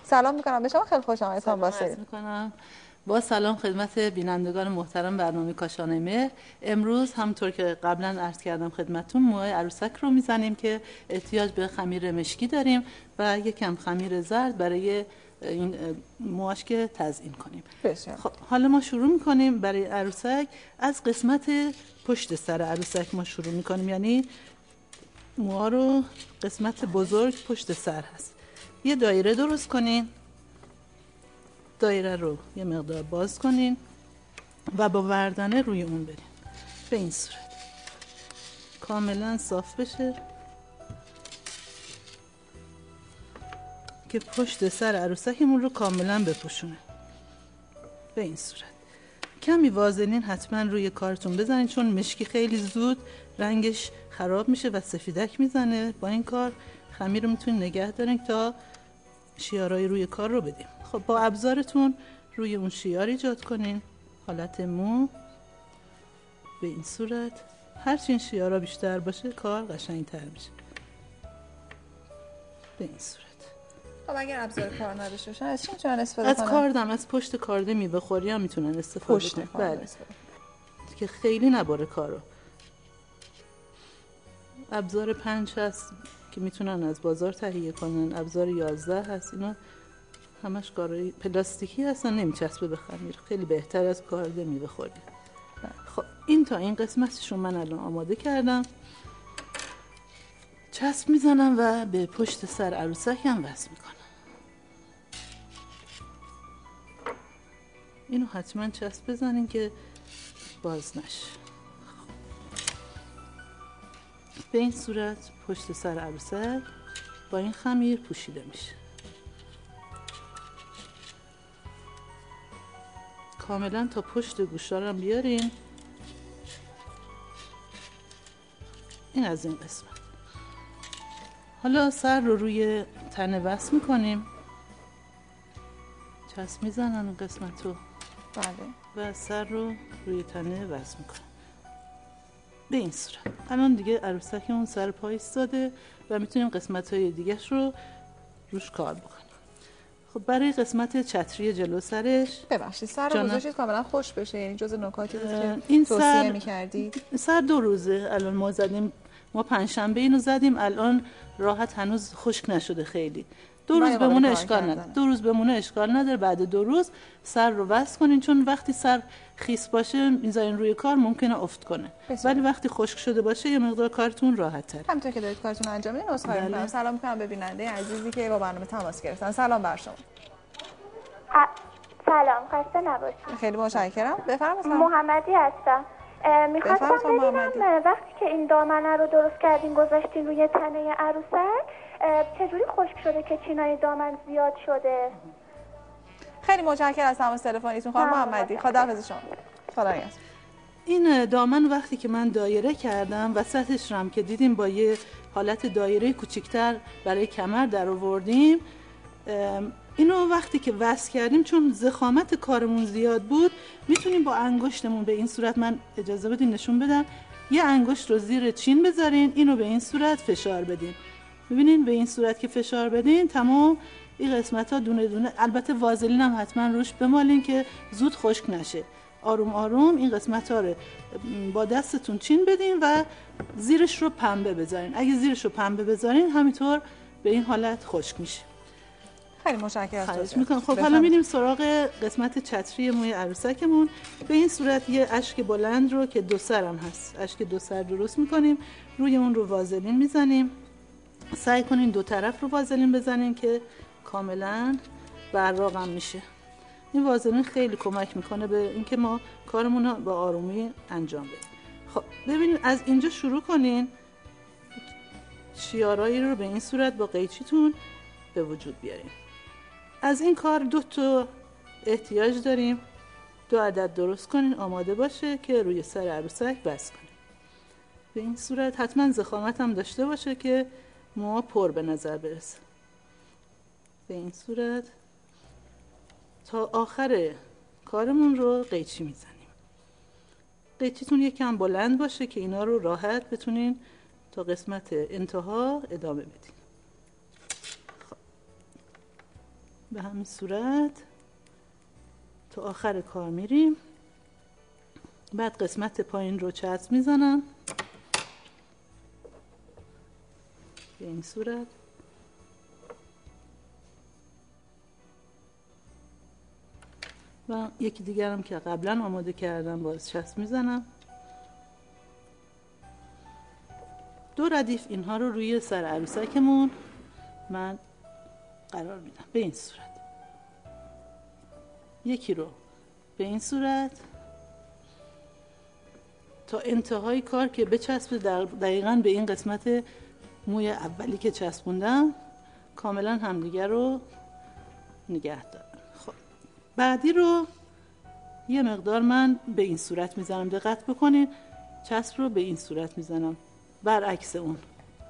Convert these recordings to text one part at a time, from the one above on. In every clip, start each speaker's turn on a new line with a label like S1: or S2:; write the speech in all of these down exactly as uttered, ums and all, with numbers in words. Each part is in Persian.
S1: سلام میکنم به شما، خیلی خوش آمدید خانم باسری.
S2: میکنم با سلام خدمت بینندگان محترم برنامه کاشانه مهر. امروز همونطور که قبلا عرض کردم خدمتتون موهای عروسک رو میزنیم که احتیاج به خمیر مشکی داریم و یکم خمیر زرد برای این موهاش که تزیین کنیم. خب حالا ما شروع میکنیم برای عروسک از قسمت پشت سر عروسک ما شروع میکنیم، یعنی موها رو قسمت بزرگ پشت سر هست. یه دایره درست کنین، دایره رو یه مقدار باز کنین و با وردنه روی اون برین به این صورت کاملا صاف بشه که پشت سر عروسکمون رو کاملا بپوشونه. به این صورت کمی وازلین حتما روی کارتون بزنین، چون مشکی خیلی زود رنگش خراب میشه و سفیدک میزنه. با این کار خمیر رو میتونین نگه دارین تا شیارای روی کار رو بدیم. خب با ابزارتون روی اون شیار ایجاد کنین، حالت مو به این صورت. هرچی این شیارا بیشتر باشه کار قشنگتر میشه. به این صورت.
S1: خب اگر ابزار کار نداشته باشن از چی میتونن استفاده کنن؟
S2: از کاردم، از پشت کارده میوه خوری هم میتونن استفاده کنن. بله. که خیلی نباره کارو. ابزار پنج هست که میتونن از بازار تهیه کنن، ابزار یازده هست، اینا همش کارای پلاستیکی هستن، نمیچسبه به خمیر، خیلی بهتر از کارده میوه خوری. خب این تا این قسمتش رو من الان آماده کردم، چسب میزنم و به پشت سر عروسک هم وصل میکنم. اینو حتما چسب بزنین که باز نشه. به این صورت پشت سر عروسک با این خمیر پوشیده میشه. کاملا تا پشت گوشارم بیارین. این از این قسمت. حالا سر رو روی تنه وصل میکنیم، چسب میزنن اون قسمت رو. بله. و سر رو روی تنه وصل میکنیم به این صورت. الان دیگه عروسک اون سر پای ایستاده و میتونیم قسمت های دیگهش رو روش کار بکنیم. خب برای قسمت چتری جلو سرش،
S1: ببخشید سر رو گذاشتید کاملا خوش بشه، یعنی جز نکاتی بود که
S2: این
S1: توصیه می‌کردید؟
S2: سر دو روزه الان ما زدیم، ما پنجشنبه اینو زدیم، الان راحت هنوز خشک نشده خیلی. دو روز بمونه اشکال نداره. دو روز بمونه اشکال نداره. بعد دو روز سر رو وصل کنین، چون وقتی سر خیس باشه میذارین روی کار ممکنه افت کنه، ولی وقتی خشک شده باشه یه مقدار کارتون راحت تره.
S1: همونطور که دارید کارتون انجام میدین عذرخواهی می‌کنم. سلام می‌کنم به بیننده عزیزی که با برنامه تماس گرفتن. سلام بر شما.
S3: سلام، خسته نباشید.
S1: خیلی متشکرم. بفرمایید.
S3: محمدی هستم. میخواستم ببینم وقتی که این دامنه رو درست کردین گذاشتین روی تنه عروسک، چجوری خشک شده که چینای دامن زیاد شده؟
S1: خیلی متشکرم از تماس تلفنیتون خانم محمدی. خداحافظ شما. خدا نگهدار.
S2: این دامن وقتی که من دایره کردم وسطش رم که دیدیم با یه حالت دایره کوچیک‌تر برای کمر در آوردیم، اینو وقتی که وصل کردیم چون ضخامت کارمون زیاد بود میتونیم با انگشتمون به این صورت، من اجازه بدین نشون بدم، یه انگشت رو زیر چین بذارین، اینو به این صورت فشار بدین. ببینین به این صورت که فشار بدین تمام این قسمت ها دونه دونه، البته وازلین هم حتما روش بمالین که زود خشک نشه. آروم آروم این قسمت ها رو با دستتون چین بدین و زیرش رو پنبه بذارین. اگه زیرش رو پنبه بذارین همینطور به این حالت خشک میشه.
S1: خیلی متشکرم از
S2: میکنم. خب حالا میریم سراغ قسمت چتری موی عروسکمون. به این صورت یه اشک بلند رو که دو سرم هست، اشک دو سر درست میکنیم، روی اون رو وازلین میزنیم. سعی کنین دو طرف رو وازلین بزنین که کاملا براقم میشه. این وازلین خیلی کمک میکنه به اینکه ما کارمون رو با آرومی انجام بدیم. خب ببینید از اینجا شروع کنین، شیارایی رو به این صورت با قیچیتون به وجود بیارین. از این کار دو تا احتیاج داریم، دو عدد درست کنین آماده باشه که روی سر عروسک بس کنین. به این صورت حتما ضخامت هم داشته باشه که موها پر به نظر برسه. به این صورت تا آخر کارمون رو قیچی میزنیم. قیچیتون یکم بلند باشه که اینا رو راحت بتونین تا قسمت انتها ادامه بدین. به همین صورت تا آخر کار میریم. بعد قسمت پایین رو چسب میزنم به این صورت. و یکی دیگرم که قبلا آماده کردم باز چسب میزنم. دو ردیف اینها رو روی سر عروسکمون من قرار میدم به این صورت. یکی رو به این صورت تا انتهای کار که بچسبه دقیقاً به این قسمت موی اولی که چسبوندم، کاملا همدیگر رو نگه دارم. خب بعدی رو یه مقدار من به این صورت میزنم، دقت بکنید چسب رو به این صورت میزنم، برعکس اون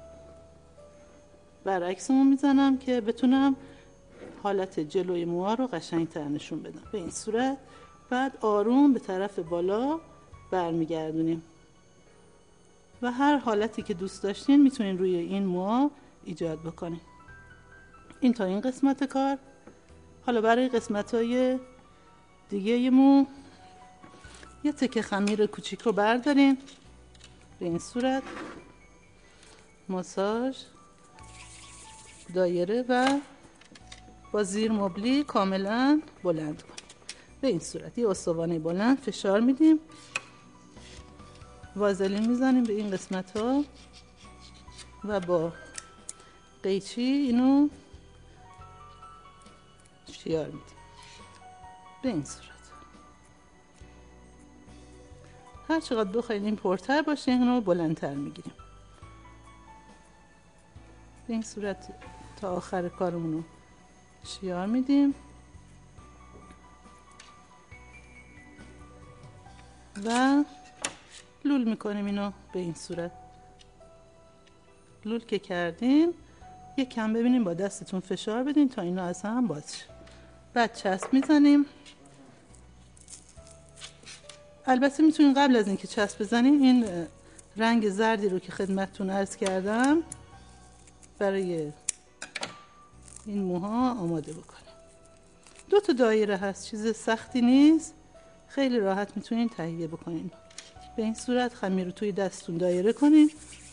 S2: برعکس اون میزنم که بتونم حالت جلوی موها رو قشنگ‌تر نشون بدم به این صورت. بعد آروم به طرف بالا برمیگردونیم و هر حالتی که دوست داشتین میتونین روی این موها ایجاد بکنین. این تا این قسمت کار. حالا برای قسمت‌های دیگه مو یه تکه خمیر کوچیک رو بردارین به این صورت، ماساژ دایره و با زیر مبلی کاملا بلند کنیم به این صورت. یه استوانه بلند فشار میدیم، وازلین میزنیم به این قسمت ها و با قیچی اینو شیار میدیم به این صورت. هر چقدر بخواید این پرتر باشه اینو بلندتر میگیریم به این صورت تا آخر کارمون رو شیار میدیم و لول میکنیم اینو به این صورت. لول که کردین یک کم ببینیم با دستتون فشار بدین تا اینا از هم باز شه. بعد چسب میزنیم. البته میتونین قبل از اینکه چسب بزنین این رنگ زردی رو که خدمتتون عرض کردم برای این موها آماده بکنیم. دو تا دایره هست، چیز سختی نیست، خیلی راحت میتونین تهیه بکنین. به این صورت خمیر رو توی دستتون دایره کنین.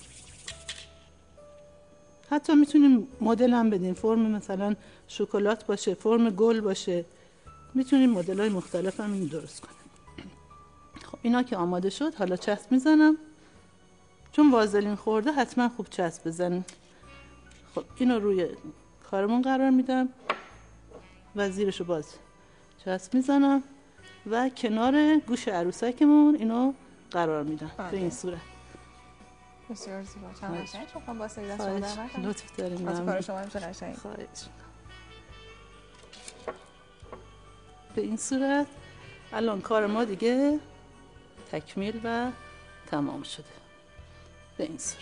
S2: حتی میتونین مدل هم بدین، فرم مثلا شکلات باشه، فرم گل باشه، میتونین مدل های مختلف هم این درست کنین. خب اینا که آماده شد حالا چسب میزنم. چون وازلین خورده حتما خوب چسب بزنین. خب اینو روی کارمون قرار میدم و زیرشو باز چسب میزنم و کنار گوش عروسکمون اینو قرار میدم به این صورت.
S1: بسیار زیبا، چند قشنگ. شما با سری دست شما در نکنید.
S2: لطف داریم.
S1: از کار شما همیشه قشنگ.
S2: خواهش. به این صورت الان کار ما دیگه تکمیل و تمام شده به این صورت.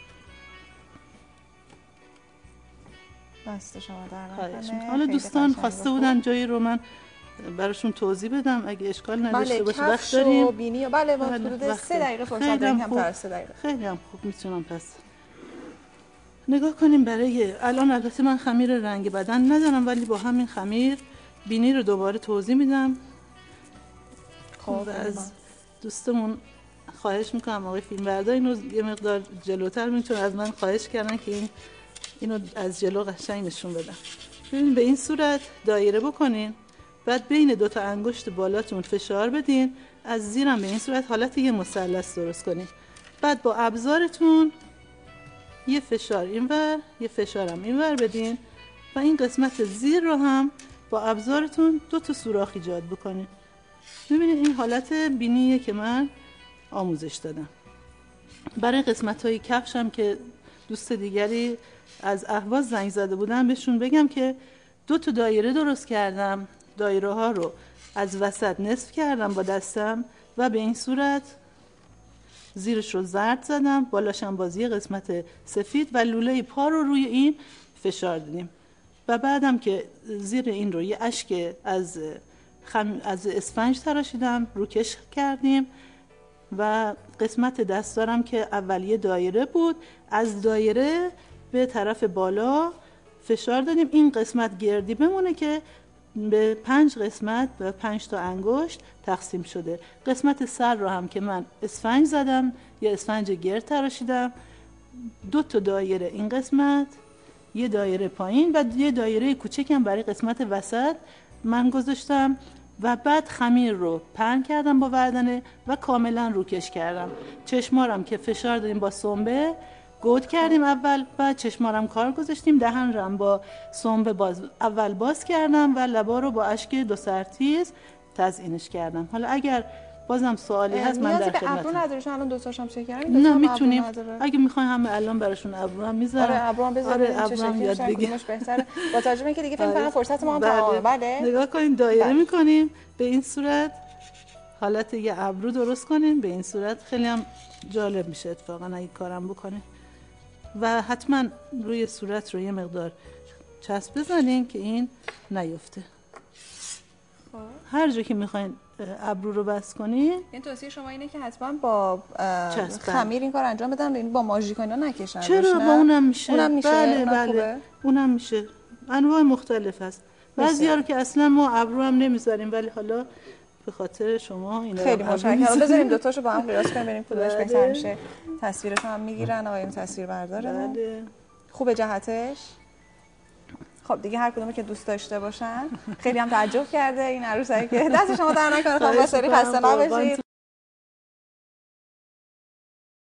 S1: دست شما در نکنه.
S2: حالا دوستان خواسته بودن جایی رو من براشون توضیح بدم، اگه اشکال نداشته باشه وقت داریم.
S1: بله، بینی و بله با حدود سه دقیقه فرصت داریم، کمتر از سه دقیقه.
S2: خیلی هم خوب میتونم پس نگاه کنیم. برای الان البته من خمیر رنگ بدن ندارم ولی با همین خمیر بینی رو دوباره توضیح میدم. خب از دوستمون خواهش میکنم آقای فیلمبردار اینو یه مقدار جلوتر میتونه از من خواهش کردن که این اینو از جلو قشنگ نشون بدم. ببین به این صورت دایره بکنین، بعد بین دو تا انگشت بالاتون فشار بدین، از زیرم به این صورت حالت یه مثلث درست کنین. بعد با ابزارتون یه فشار اینور یه فشارم اینور بدین و این قسمت زیر رو هم با ابزارتون دو تا سوراخ ایجاد بکنین. ببینید این حالت بینیه که من آموزش دادم. برای قسمت‌های کفشم که دوست دیگری از اهواز زنگ زده بودن بهشون بگم که دو تا دایره درست کردم. دایره ها رو از وسط نصف کردم با دستم و به این صورت زیرش رو زرد زدم، بالاشم بازی قسمت سفید و لوله پا رو روی این فشار دادیم و بعدم که زیر این رو یه اشک از خم... از اسفنج تراشیدم روکش کردیم و قسمت دستارم که اولیه دایره بود از دایره به طرف بالا فشار دادیم این قسمت گردی بمونه که به پنج قسمت و پنج تا انگشت تقسیم شده. قسمت سر رو هم که من اسفنج زدم یا اسفنج گرد تراشیدم، دو تا دایره این قسمت، یه دایره پایین و یه دایره کوچکم برای قسمت وسط من گذاشتم و بعد خمیر رو پهن کردم با وردنه و کاملا روکش کردم. چشمارم که فشار دادیم با سنبه گود کردیم اول، بعد چشمارم کار گذاشتیم، دهن رو هم با سنبه باز اول باز کردم و لبا رو با اشک دو سرتیز تزیینش کردم. حالا اگر بازم سوالی هست من در خدمتم.
S1: ابرو نداره چون الان دو تاشم شکرم.
S2: نه میتونیم اگه میخواین همه الان براشون ابرو هم میذارم.
S1: آره ابرو هم بذارید.
S2: آره ابرو هم یاد بگیریم
S1: بهتره. با توجه به اینکه دیگه فکر کنم فرصت ما هم تمامه. بله
S2: نگاه کنین دایره میکنیم به این صورت، حالت یه ابرو درست کنین به این صورت. خیلی هم جالب میشه اتفاقا اگه کارم بکنین و حتما روی صورت رو یه مقدار چسب بزنین که این نیفته. هر جا که میخواین ابرو رو بس کنین.
S1: این توصیه شما اینه که حتما با خمیر این کار انجام بدن، یعنی با ماژیک اینا نکشن.
S2: چرا با اونم میشه.
S1: اونم میشه.
S2: بله بله اونم میشه. انواع مختلف هست. بعضیا رو که اصلا ما ابرو هم نمیذاریم ولی حالا به خاطر شما اینا
S1: خیلی متشکرم. بذاریم دو تاشو با هم قیاس کنیم ببینیم کدومش بهتر میشه. تصویرشو هم میگیرن آقایون تصویر برداره.
S2: بله.
S1: خوبه جهتش. خب دیگه هر کدومی که دوست داشته باشن. خیلی هم تعجب کرده این عروسکی که دست شما در نکنه. خانم باسری خسته نباشید.